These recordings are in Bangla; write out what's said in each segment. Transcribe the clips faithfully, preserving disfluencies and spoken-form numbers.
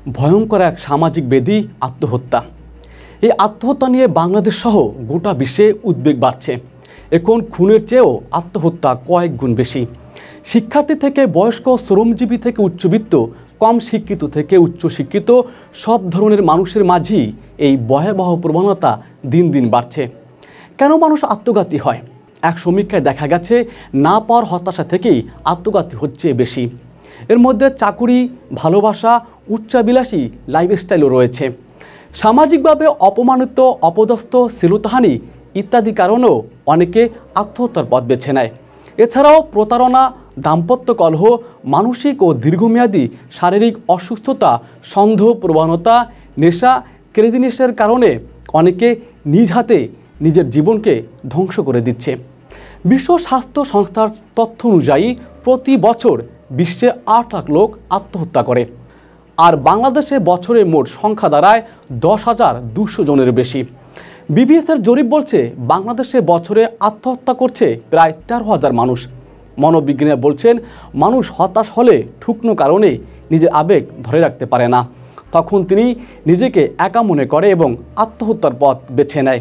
ভয়ঙ্কর এক সামাজিক ব্যাধি আত্মহত্যা। এই আত্মহত্যা নিয়ে বাংলাদেশ সহ গোটা বিশ্বে উদ্বেগ বাড়ছে। এখন খুনের চেয়েও আত্মহত্যা কয়েক গুণ বেশি। শিক্ষার্থী থেকে বয়স্ক, শ্রমজীবী থেকে উচ্চবিত্ত, কম শিক্ষিত থেকে উচ্চশিক্ষিত সব ধরনের মানুষের মাঝেই এই ভয়াবহ প্রবণতা দিন দিন বাড়ছে। কেন মানুষ আত্মঘাতী হয়? এক সমীক্ষায় দেখা গেছে না পাওয়ার হতাশা থেকেই আত্মঘাতী হচ্ছে বেশি। এর মধ্যে চাকুরি, ভালোবাসা, উচ্চাবিলাসী লাইফস্টাইলও রয়েছে। সামাজিকভাবে অপমানিত, অপদস্থ, শ্লীলতাহানি ইত্যাদি কারণেও অনেকে আত্মহত্যার পথ বেছে নেয়। এছাড়াও প্রতারণা, দাম্পত্য কলহ, মানসিক ও দীর্ঘমেয়াদী শারীরিক অসুস্থতা, সন্দেহ প্রবণতা, নেশা, ক্রেজিনেসের কারণে অনেকে নিজ হাতে নিজের জীবনকে ধ্বংস করে দিচ্ছে। বিশ্ব স্বাস্থ্য সংস্থার তথ্য অনুযায়ী প্রতি বছর বিশ্বে আট লাখ লোক আত্মহত্যা করে, আর বাংলাদেশে বছরে মোট সংখ্যা দাঁড়ায় দশ হাজার দুশো জনের বেশি। বিবিএসের জরিপ বলছে বাংলাদেশে বছরে আত্মহত্যা করছে প্রায় তেরো হাজার মানুষ। মনোবিজ্ঞানীরা বলছেন মানুষ হতাশ হলে ঠুকনো কারণে নিজের আবেগ ধরে রাখতে পারে না, তখন তিনি নিজেকে একা মনে করে এবং আত্মহত্যার পথ বেছে নেয়।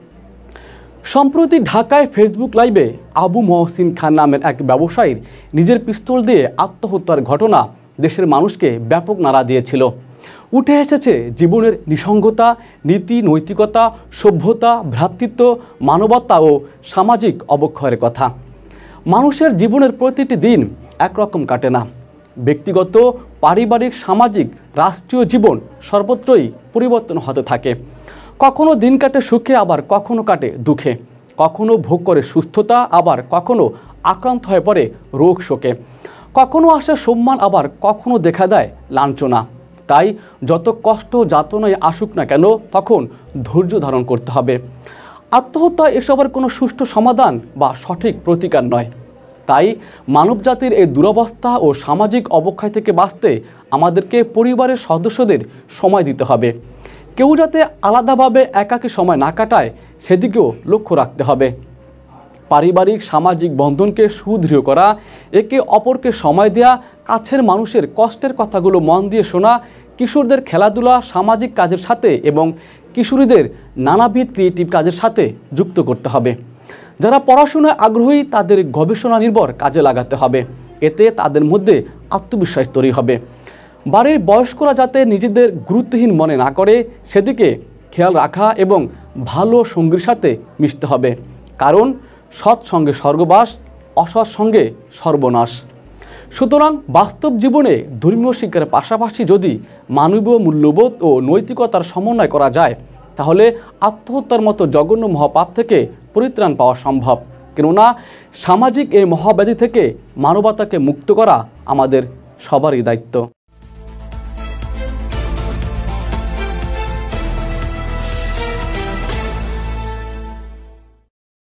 সম্প্রতি ঢাকায় ফেসবুক লাইভে আবু মহসিন খান নামের এক ব্যবসায়ীর নিজের পিস্তল দিয়ে আত্মহত্যার ঘটনা দেশের মানুষকে ব্যাপক নাড়া দিয়েছিল। উঠে এসেছে জীবনের নিঃসঙ্গতা, নীতি নৈতিকতা, সভ্যতা, ভ্রাতৃত্ব, মানবতা ও সামাজিক অবক্ষয়ের কথা। মানুষের জীবনের প্রতিটি দিন একরকম কাটে না। ব্যক্তিগত, পারিবারিক, সামাজিক, রাষ্ট্রীয় জীবন সর্বত্রই পরিবর্তন হতে থাকে। কখনো দিন কাটে সুখে, আবার কখনো কাটে দুঃখে। কখনো ভোগ করে সুস্থতা, আবার কখনো আক্রান্ত হয়ে পড়ে রোগ শোকে। কখনো আসে সম্মান, আবার কখনো দেখা দেয় লাঞ্ছনা। তাই যত কষ্ট যাতনায় আসুক না কেন, তখন ধৈর্য ধারণ করতে হবে। আত্মহত্যা এসবের কোনো সুষ্ঠু সমাধান বা সঠিক প্রতিকার নয়। তাই মানবজাতির এই দুরবস্থা ও সামাজিক অবক্ষয় থেকে বাঁচতে আমাদেরকে পরিবারের সদস্যদের সময় দিতে হবে। কেউ যাতে আলাদাভাবে একাকী সময় না কাটায় সেদিকেও লক্ষ্য রাখতে হবে। পারিবারিক সামাজিক বন্ধনকে সুদৃঢ় করা, একে অপরকে সময় দেওয়া, কাছের মানুষের কষ্টের কথাগুলো মন দিয়ে শোনা, কিশোরদের খেলাধুলা, সামাজিক কাজের সাথে এবং কিশোরীদের নানাবিধ ক্রিয়েটিভ কাজের সাথে যুক্ত করতে হবে। যারা পড়াশোনায় আগ্রহী তাদের গবেষণা নির্ভর কাজে লাগাতে হবে। এতে তাদের মধ্যে আত্মবিশ্বাস তৈরি হবে। বাড়ির বয়স্করা যাতে নিজেদের গুরুত্বহীন মনে না করে সেদিকে খেয়াল রাখা এবং ভালো সঙ্গীর সাথে মিশতে হবে। কারণ সৎসঙ্গে স্বর্গবাস, অসৎ সঙ্গে সর্বনাশ। সুতরাং বাস্তব জীবনে ধর্মীয় শিক্ষার পাশাপাশি যদি মানবীয় মূল্যবোধ ও নৈতিকতার সমন্বয় করা যায়, তাহলে আত্মহত্যার মতো জঘন্য মহাপাপ থেকে পরিত্রাণ পাওয়া সম্ভব। কেননা সামাজিক এই মহাব্যাধি থেকে মানবতাকে মুক্ত করা আমাদের সবারই দায়িত্ব।